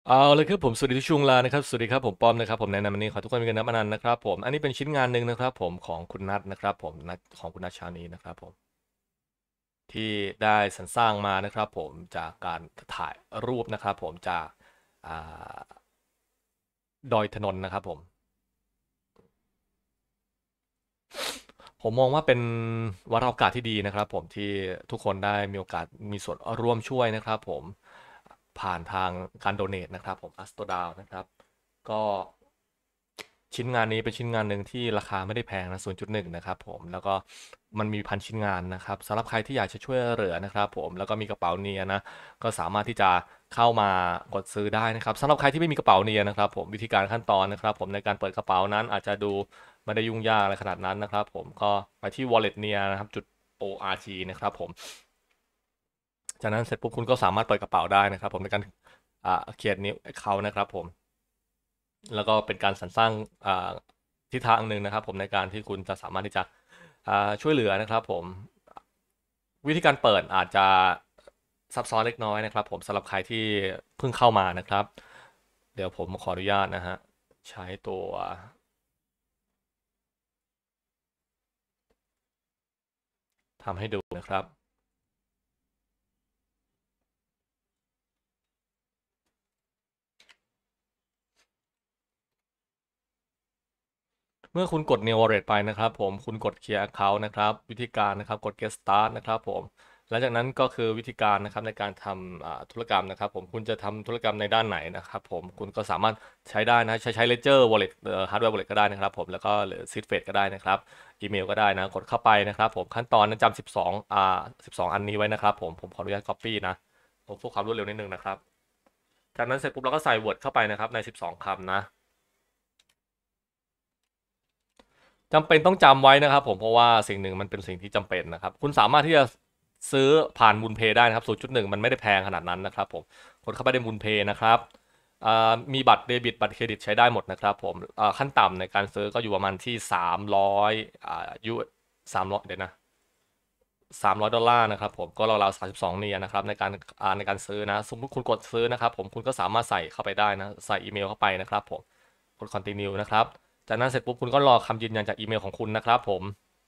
เอาเลยครับผมสวัสดีทุกช่วงเวลานะครับสวัสดีครับผมปอมนะครับผมแนะนำวันนี้ขอทุกคนมีกันนับอนันต์นะครับผมอันนี้เป็นชิ้นงานหนึ่งนะครับผมของคุณนัทนะครับผมนัทของคุณนัทเช้านี้นะครับผมที่ได้สรรสร้างมานะครับผมจากการถ่ายรูปนะครับผมจากอ่าดอยถนนนะครับผมมองว่าเป็นวาระโอกาสที่ดีนะครับผมที่ทุกคนได้มีโอกาสมีส่วนร่วมช่วยนะครับผมผ่านทางการโดเน a นะครับผมอัสโตดาวนะครับก็ ชิ้นงานนี้เป็นชิ้นงานหนึ่งที่ราคาไม่ได้แพงนะ0.1นะครับผมแล้วก็มันมีพันชิ้นงานนะครับสำหรับใครที่อยากจะช่วยเหลือนะครับผมแล้วก็มีกระเป๋าเนียนะก็สามารถที่จะเข้ามากดซื้อได้นะครับสำหรับใครที่ไม่มีกระเป๋าเนียนะครับผมวิธีการขั้นตอนนะครับผมในการเปิดกระเป๋านั้นอาจจะดูไม่ได้ยุ่งยากอะไรขนาดนั้นนะครับผมก็ไปที่ wallet เนียนะครับจุด org นะครับผมจากนั้นเสร็จปุ๊บคุณก็สามารถเปิดกระเป๋าได้นะครับผมในการเขียนนิ้วเขานะครับผม แล้วก็เป็นการสรรสร้างอ่าทิศทางหนึ่งนะครับผมในการที่คุณจะสามารถที่จะช่วยเหลือนะครับผมวิธีการเปิดอาจจะซับซ้อนเล็กน้อยนะครับผมสำหรับใครที่เพิ่งเข้ามานะครับเดี๋ยวผมขออนุญาตนะฮะใช้ตัวทำให้ดูนะครับ เมื่อคุณกด New Wallet ไปนะครับผมคุณกด Clear Account นะครับวิธีการนะครับกด Get Start นะครับผมหลังจากนั้นก็คือวิธีการนะครับในการทำธุรกรรมนะครับผมคุณจะทำธุรกรรมในด้านไหนนะครับผมคุณก็สามารถใช้ได้นะใช้ Ledger Wallet Hardware Wallet ก็ได้นะครับผมแล้วก็หรือ Seed Phrase ก็ได้นะครับอีเมลก็ได้นะกดเข้าไปนะครับผมขั้นตอนนั้นจำ12อันนี้ไว้นะครับผมขออนุญาต Copy นะผมเพื่อความรวดเร็วนิดนึงนะครับจากนั้นเสร็จปุ๊บเราก็ใส่ Word เข้าไปนะครับใน12คำนะ จำเป็นต้องจำไว้นะครับผมเพราะว่าสิ่งหนึ่งมันเป็นสิ่งที่จำเป็นนะครับคุณสามารถที่จะซื้อผ่านบุญเพย์ได้นะครับ0.1มันไม่ได้แพงขนาดนั้นนะครับผมกดเข้าไปในบุญเพย์นะครับมีบัตรเดบิตบัตรเครดิตใช้ได้หมดนะครับผมขั้นต่ำในการซื้อก็อยู่ประมาณที่300ยู300เดี๋ยวนะ$300นะครับผมก็ราวๆ32 เนียนะครับในการซื้อนะสมมติคุณกดซื้อนะครับผมคุณก็สามารถใส่เข้าไปได้นะใส่อีเมลเข้าไปนะครับผมกด continue นะครับจากนั้นเสร็จปุ๊บคุณก็รอคำยืนยันจากอีเมลของคุณนะครับผม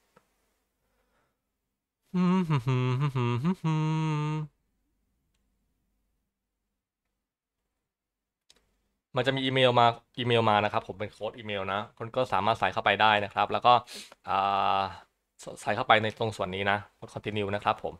มันจะมีอีเมลมานะครับผมเป็นโค้ดอีเมลนะคุณก็สามารถใส่เข้าไปได้นะครับแล้วก็อ่าใส่เข้าไปในตรงส่วนนี้นะกด continue นะครับผม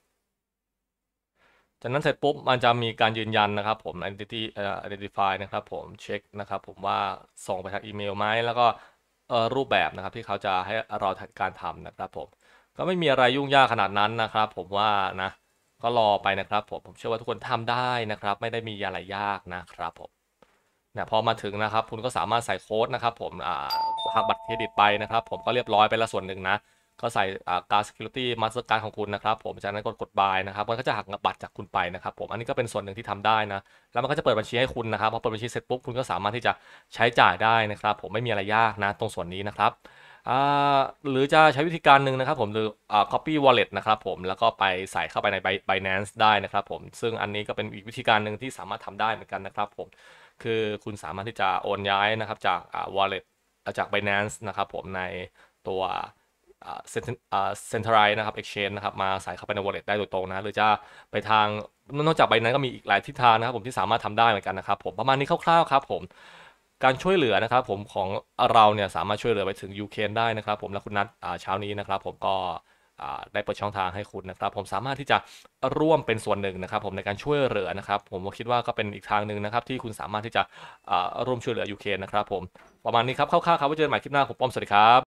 จากนั้นเสร็จปุ๊บมันจะมีการยืนยันนะครับผม identify นะครับผมเช็คนะครับผมว่าส่งไปทางอีเมลไหมแล้วก็รูปแบบนะครับที่เขาจะให้เราทำการทำนะครับผมก็ไม่มีอะไรยุ่งยากขนาดนั้นนะครับผมว่านะก็รอไปนะครับผมเชื่อว่าทุกคนทำได้นะครับไม่ได้มีอะไรยากนะครับผม เนี่ยพอมาถึงนะครับคุณก็สามารถใส่โค้ดนะครับผมหักบัตรเครดิตไปนะครับผมก็เรียบร้อยไปละส่วนหนึ่งนะก็ใส่การ security master card ของคุณนะครับผมจากนั้นกด buy นะครับมันก็จะหักบัตรจากคุณไปนะครับผมอันนี้ก็เป็นส่วนหนึ่งที่ทำได้นะแล้วมันก็จะเปิดบัญชีให้คุณนะครับพอเปิดบัญชีเสร็จปุ๊บคุณก็สามารถที่จะใช้จ่ายได้นะครับผมไม่มีอะไรยากนะตรงส่วนนี้นะครับอ่หรือจะใช้วิธีการหนึ่งนะครับผมหรือcopy wallet นะครับผมแล้วก็ไปใส่เข้าไปใน Binance ได้นะครับผมซึ่งอันนี้ก็เป็นอีกวิธีการหนึ่งที่สามารถทำได้เหมือนกันนะครับผม คือคุณสามารถที่จะโอนย้ายนะครับจากwallet จาก Binance นะครับผมในตัวCentralized นะครับ Exchange นะครับมาใส่เข้าไปใน wallet ได้โดยตรงนะหรือจะไปทางนอกจาก Binance ก็มีอีกหลายทิศทางนะครับผมที่สามารถทำได้เหมือนกันนะครับผมประมาณนี้คร่าวๆครับผมการช่วยเหลือนะครับผมของเราเนี่ยสามารถช่วยเหลือไปถึงยูเครนได้นะครับผมและคุณนัทเช้านี้นะครับผมก็ได้เปิดช่องทางให้คุณนะครับผมสามารถที่จะร่วมเป็นส่วนหนึ่งนะครับผมในการช่วยเหลือนะครับผมคิดว่าก็เป็นอีกทางหนึ่งนะครับที่คุณสามารถที่จะร่วมช่วยเหลือยูเครนนะครับผมประมาณนี้ครับคร่าวๆครับไว้เจอกันใหม่คลิปหน้าผมป้อมสวัสดีครับ